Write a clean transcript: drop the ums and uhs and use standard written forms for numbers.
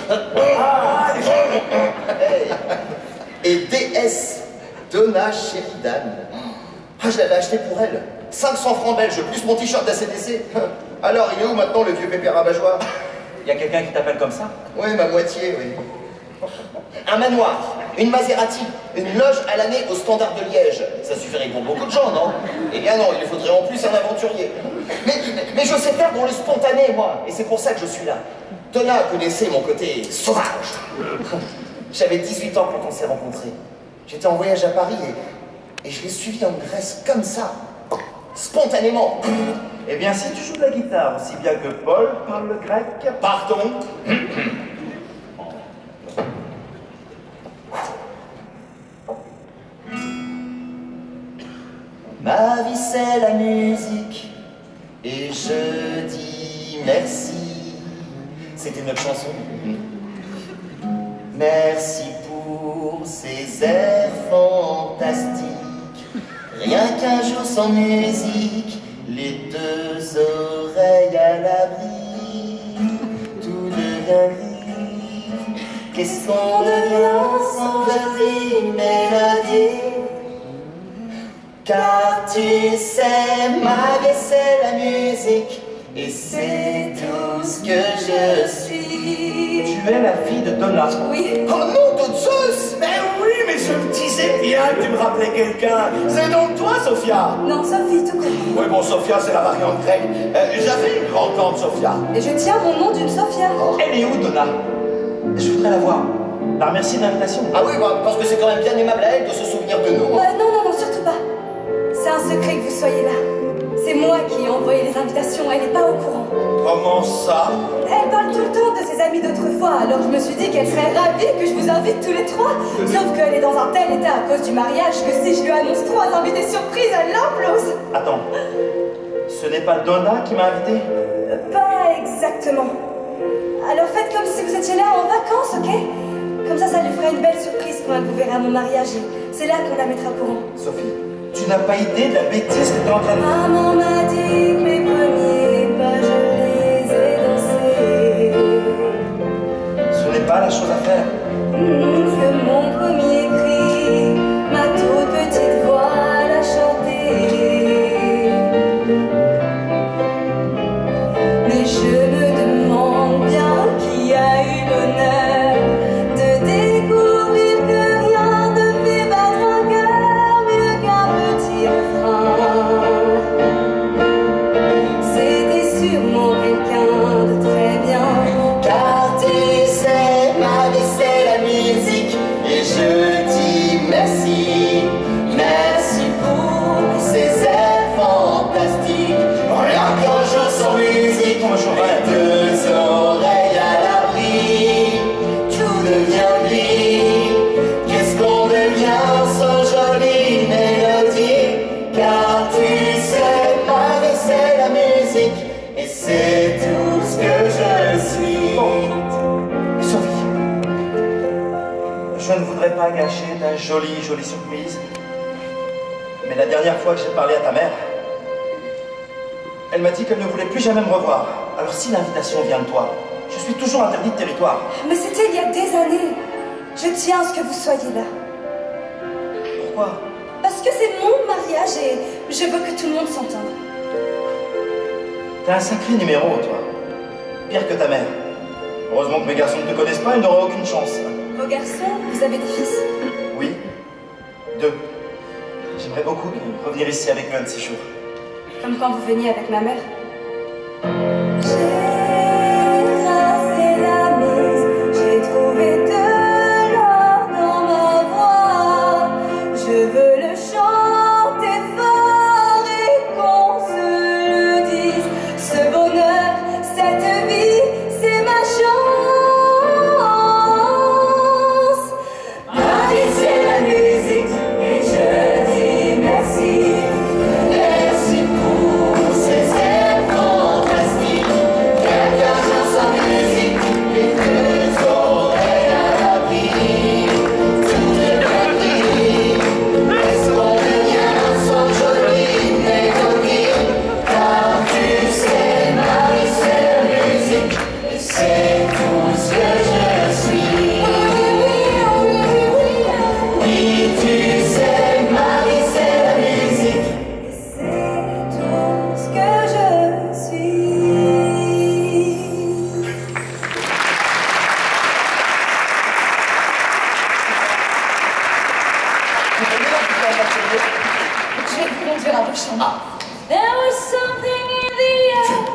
Et DS, Donna Sheridan. Ah, je l'avais acheté pour elle. 500 francs belges, plus mon t-shirt d'ACDC. Alors, il est où maintenant le vieux pépère rabat-joie? Y a quelqu'un qui t'appelle comme ça? Oui, ma moitié, oui. Un manoir, une Maserati, une loge à l'année au Standard de Liège. Ça suffirait pour beaucoup de gens, non? Eh bien non, il faudrait en plus un aventurier. Mais je sais faire dans le spontané, moi. Et c'est pour ça que je suis là. Donna connaissait mon côté sauvage. J'avais 18 ans quand on s'est rencontrés. J'étais en voyage à Paris et je l'ai suivi en Grèce comme ça. Spontanément. Eh bien, si tu joues de la guitare aussi bien que Paul parle le grec... Pardon? Ma vie c'est la musique et je dis merci. C'était notre chanson. Merci pour ces airs fantastiques. Rien qu'un jour sans musique, les deux oreilles à l'abri, tout devient gris. Qu'est-ce qu'on devient sans jolie mélodie? Car tu sais, ma vie c'est la musique, et c'est tout ce que je suis. Tu es la fille de Donna. Oui. Oh non, de Zeus! Mais oui, mais je me disais bien que tu me rappelais quelqu'un. C'est donc toi, Sophia? Non, Sophie, tout court. Oui, bon, Sophia, c'est la variante grecque. J'avais une grande tante, Sophia. Et je tiens mon nom d'une Sophia. Elle est où, Donna? Je voudrais la voir. La remercier de l'invitation. Ah oui, bah, parce que c'est quand même bien aimable à elle de se souvenir de nous. Non, surtout pas. C'est un secret que vous soyez là. C'est moi qui ai envoyé les invitations, elle n'est pas au courant. Comment ça? Elle parle tout le temps de ses amis d'autrefois, alors je me suis dit qu'elle serait ravie que je vous invite tous les trois. Sauf qu'elle est dans un tel état à cause du mariage que si je lui annonce 3 invités surprises, elle l'implose. Attends, ce n'est pas Donna qui m'a invité? Pas exactement. Alors faites comme si vous étiez là en vacances, ok? Comme ça lui fera une belle surprise quand elle vous verra à mon mariage. C'est là qu'on la mettra au courant. Sophie, tu n'as pas idée de la bêtise que tu es en train de faire. Maman m'a dit que mes premiers pas, je les ai dansés. Ce n'est pas la chose à faire. Que mon premier cri, ma toute petite voix l'a chanté. Mais je me demande bien qui a eu l'honneur de découvrir que rien ne fait battre un cœur mieux qu'un petit refrain. C'était sûrement quelqu'un de très bien. Car tu sais, ma vie c'est la musique, et je dis merci. Merci pour ces airs fantastiques. Rien qu'un jour sans musique, les deux oreilles à l'abri, tout devient gris. Qu'est-ce qu'on devient sans jolie mélodie? Car tu sais, ma vie c'est la musique, et c'est tout ce que je suis. Sophie, je ne voudrais pas gâcher ta jolie surprise, mais la dernière fois que j'ai parlé à ta mère, elle m'a dit qu'elle ne voulait plus jamais me revoir. Alors si l'invitation vient de toi, je suis toujours interdit de territoire. Mais c'était il y a des années. Je tiens à ce que vous soyez là. Pourquoi? Parce que c'est mon mariage et je veux que tout le monde s'entende. T'as un sacré numéro, toi. Pire que ta mère. Heureusement que mes garçons ne te connaissent pas, ils n'auraient aucune chance. Vos garçons, vous avez des fils? Oui, 2. J'aimerais beaucoup revenir ici avec eux un de ces jours. Comme quand vous veniez avec ma mère. J'ai tracé la mise, j'ai trouvé de l'or dans ma voix. Je veux le chanter fort et qu'on se le dise. Ce bonheur, cette vie, c'est ma chance. Ma vie, c'est la musique et je dis merci. Merci pour ces airs Je vais te conduire à Beauchamp. There was something in the air.